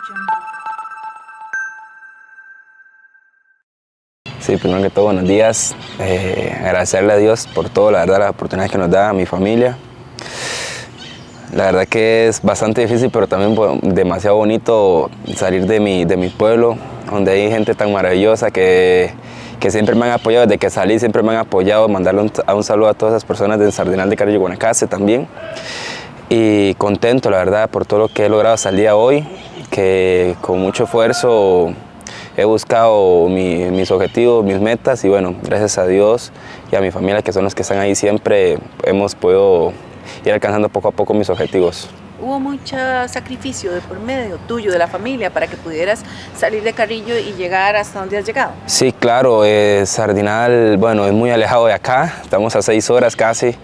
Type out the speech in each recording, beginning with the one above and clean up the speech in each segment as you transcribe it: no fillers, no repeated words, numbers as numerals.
Sí, primero que todo, buenos días. Agradecerle a Dios por todo, la verdad, las oportunidades que nos da a mi familia. La verdad que es bastante difícil, pero también demasiado bonito salir de mi pueblo, donde hay gente tan maravillosa que siempre me han apoyado. Desde que salí siempre me han apoyado. Mandarle un saludo a todas las personas del Sardinal de Carrillo, Guanacaste también. Y contento, la verdad, por todo lo que he logrado hasta el día de hoy, que con mucho esfuerzo he buscado mis objetivos, mis metas, y bueno, gracias a Dios y a mi familia, que son los que están ahí siempre, hemos podido ir alcanzando poco a poco mis objetivos. Hubo mucho sacrificio de por medio tuyo, de la familia, para que pudieras salir de Carrillo y llegar hasta donde has llegado. Sí, claro, Sardinal, bueno, es muy alejado de acá, estamos a 6 horas casi.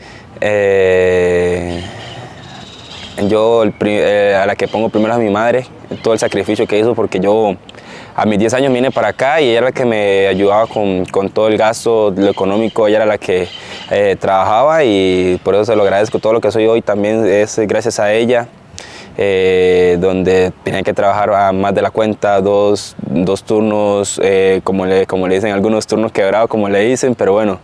Yo a la que pongo primero a mi madre, todo el sacrificio que hizo, porque yo a mis 10 años vine para acá y ella era la que me ayudaba con todo el gasto, lo económico. Ella era la que trabajaba, y por eso se lo agradezco. Todo lo que soy hoy también es gracias a ella, donde tenía que trabajar a más de la cuenta, dos turnos, como le dicen, algunos turnos quebrados, como le dicen, pero bueno.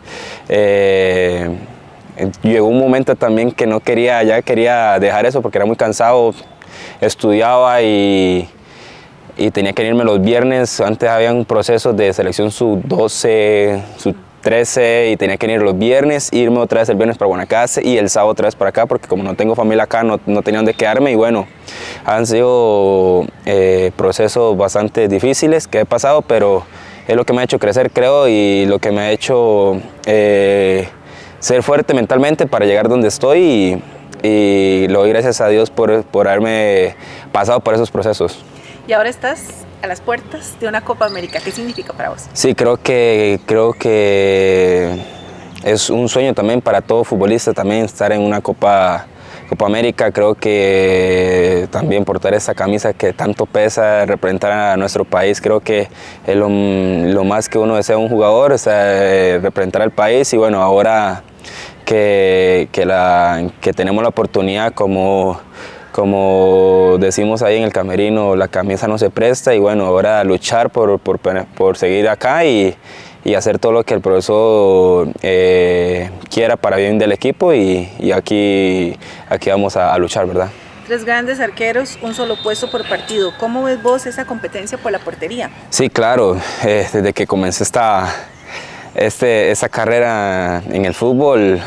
Llegó un momento también que ya quería dejar eso porque era muy cansado, estudiaba y tenía que irme los viernes. Antes había un proceso de selección sub-12, sub-13, y tenía que ir los viernes, irme otra vez el viernes para Guanacaste y el sábado otra vez para acá, porque como no tengo familia acá, no tenía dónde quedarme. Y bueno, han sido procesos bastante difíciles que he pasado, pero es lo que me ha hecho crecer, creo, y lo que me ha hecho ser fuerte mentalmente para llegar donde estoy, y lo doy gracias a Dios por haberme pasado por esos procesos. Y ahora estás a las puertas de una Copa América. ¿Qué significa para vos? Sí, creo que es un sueño también para todo futbolista también estar en una Copa América. Creo que también portar esa camisa que tanto pesa, representar a nuestro país, creo que es lo más que uno desea un jugador, o sea, representar al país. Y bueno, ahora que tenemos la oportunidad, como decimos ahí en el camerino, la camisa no se presta, y bueno, ahora luchar por seguir acá y hacer todo lo que el profesor quiera para bien del equipo, y aquí vamos a luchar, ¿verdad? 3 grandes arqueros, un solo puesto por partido. ¿Cómo ves vos esa competencia por la portería? Sí, claro, desde que comencé esta carrera en el fútbol,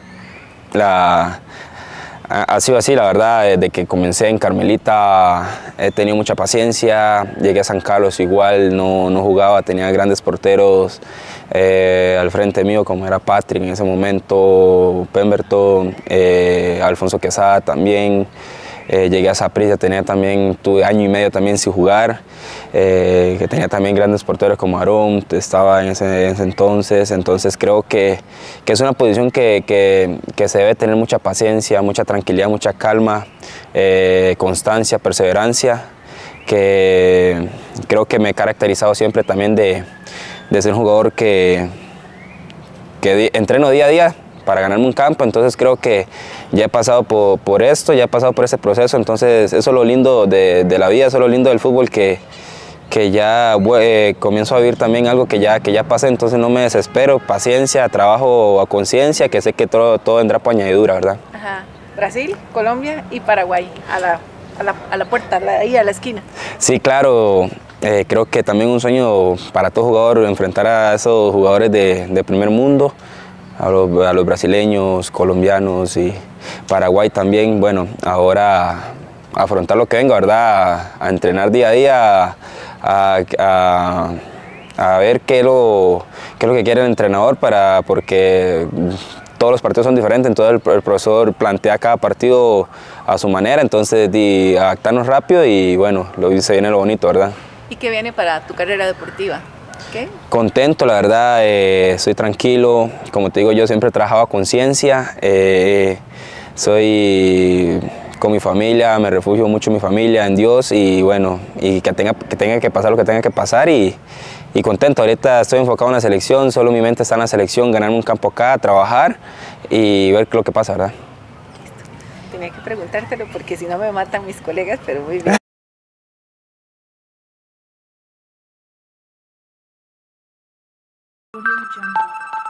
ha sido así, la verdad. Desde que comencé en Carmelita he tenido mucha paciencia. Llegué a San Carlos igual, no jugaba, tenía grandes porteros al frente mío, como era Patrick en ese momento, Pemberton, Alfonso Quesada también. Llegué a Saprissa, tuve año y medio también sin jugar, que tenía también grandes porteros como Aarón, estaba en ese entonces creo que es una posición que se debe tener mucha paciencia, mucha tranquilidad, mucha calma, constancia, perseverancia, que creo que me he caracterizado siempre también de ser un jugador que entreno día a día para ganarme un campo. Entonces creo que ya he pasado por esto, ya he pasado por ese proceso. Entonces eso es lo lindo de la vida, eso es lo lindo del fútbol, que ya comienzo a vivir también algo que ya pasé. Entonces no me desespero, paciencia, trabajo a conciencia, que sé que todo vendrá por añadidura, ¿verdad? Ajá. Brasil, Colombia y Paraguay, a la puerta, ahí a la esquina. Sí, claro. Creo que también un sueño para todo jugador enfrentar a esos jugadores de primer mundo, a los brasileños, colombianos y Paraguay también. Bueno, ahora afrontar lo que venga, ¿verdad? A entrenar día a día, a ver qué es lo que quiere el entrenador, porque todos los partidos son diferentes. Entonces el profesor plantea cada partido a su manera, entonces adaptarnos rápido, y bueno, se viene lo bonito, ¿verdad? ¿Y qué viene para tu carrera deportiva? ¿Qué? Contento, la verdad, estoy tranquilo. Como te digo, yo siempre he trabajado a conciencia, soy con mi familia, me refugio mucho en mi familia, en Dios, y bueno, y que tenga que pasar lo que tenga que pasar, y contento. Ahorita estoy enfocado en la selección, solo mi mente está en la selección, ganarme un campo acá, trabajar y ver lo que pasa, ¿verdad? Listo. Tenía que preguntártelo porque si no me matan mis colegas, pero muy bien. Audio Jungle.